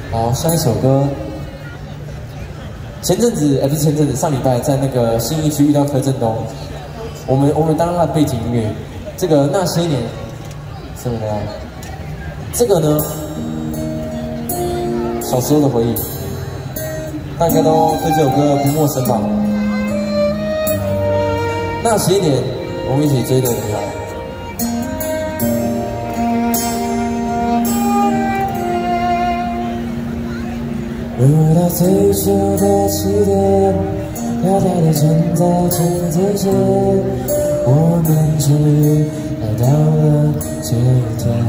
好，下一首歌。前阵子，不是前阵子，上礼拜在那个信义区遇到柯震东，我们当他的背景音乐。这个那些年，什么的？这个呢，小时候的回忆，大家都对这首歌不陌生吧？那些年，我们一起追的女孩。 回到最初的起点，飘飘地站在镜子前，我们终于来到了这一天。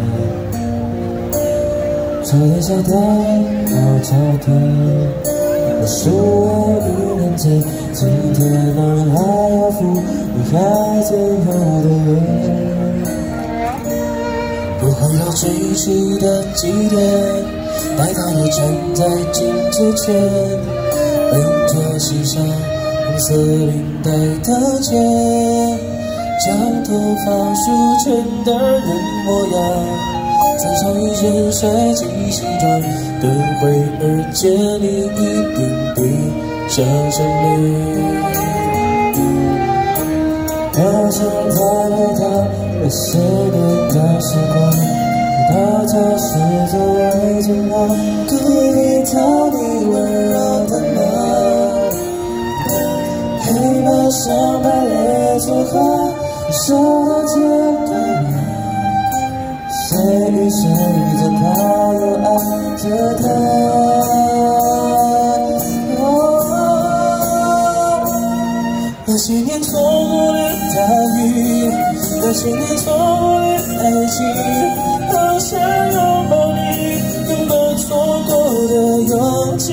差点笑掉好照片，我数了1年前，今天当然还要赴离开最后的约。又回到最初的起点。 呆呆地站在镜子前，笨拙系上红色领带的结，将头发梳成的人模样，穿上一身帅气西装，等会儿见你一定闭上双眼。好想再回到那些年的时光。 大家是作为肩膀，故意讨你温柔的梦。黑板上排列组合，手的键盘，谁与谁着他，又爱着他。那些年错过的大雨，那些年错过的爱情。 好想拥抱你，拥抱错过的勇气。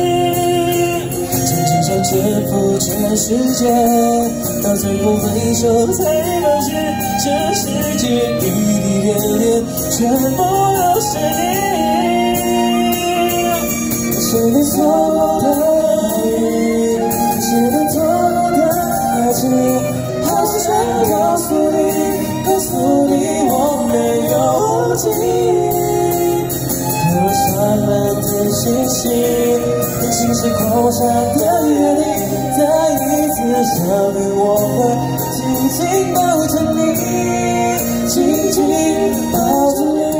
曾经想征服全世界，到最后回首才发现，这世界雨滴点点，全部都是你。谁能错过的雨，谁能错过的爱情？好想告诉你，告诉你我没有。 看我洒满的星星，心是空山的约定，再一次相遇，我会紧紧抱着你，紧紧抱着你。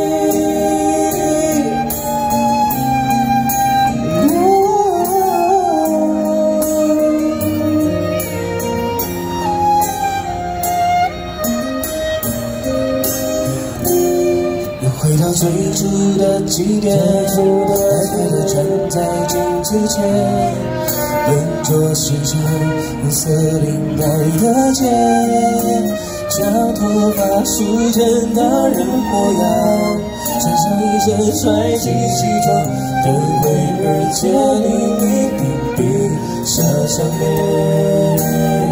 回到最初的起点，呆呆地站在镜子前，笨拙系上红色领带的结，将头发梳成大人模样，穿上一身帅气西装，等会儿见你一定闭上双眼。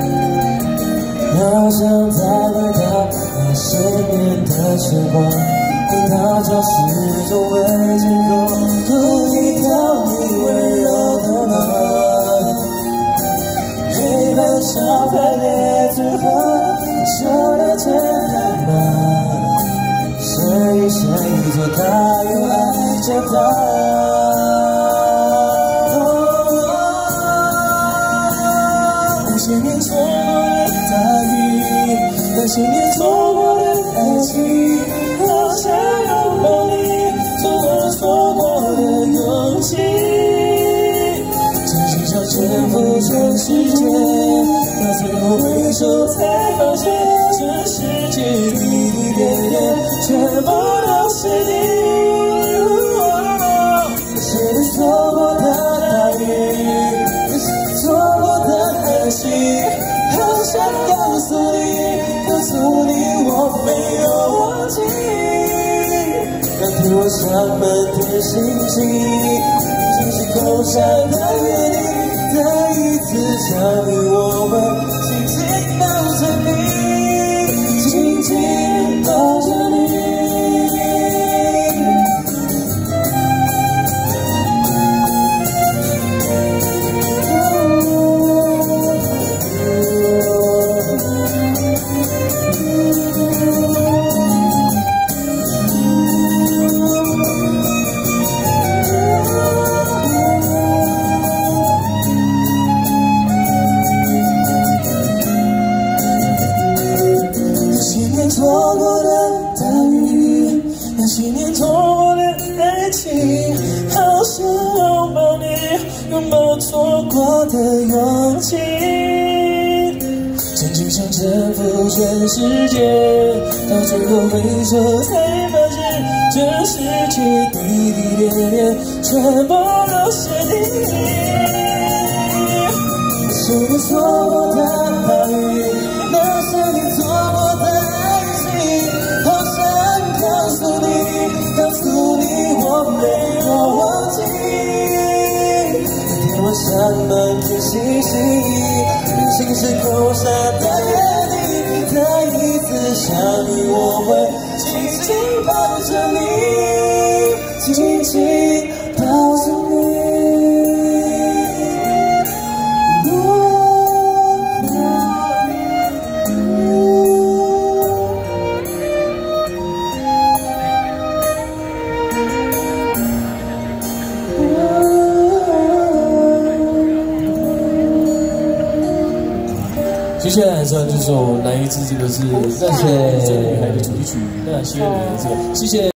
好想再回到那些年的时光。 大家是作为借口，故意讨你温柔的梦。黑板上排列组合，手的键盘吧，谁与谁做他，又爱着他。那些年错过的大雨，那些年错过的爱情。 好想拥抱你，错过的勇气。真心想征服全世界，到最后回首才发现，这世界滴滴点点，全部都是你。谁能错过的大雨，错过的爱情，好想告诉你，告诉你我没有忘记。 让我洒满的心情，竟是空山的约定。再一次相遇，我会紧紧抱着你，紧紧抱着你。 情，好想拥抱你，拥抱错过的勇气。曾经想征服全世界，到最后回首才发现，这世界滴滴点点，全部都是你。是你错过的大雨，那是你错过的爱情。好想告诉你，我没有忘记。那天晚上满天星星，平行时空下的约定，再一次相遇，我会紧紧抱着你，紧紧抱着你。接下来这首来自这个是那些女孩的主题曲，那些女孩子，谢谢。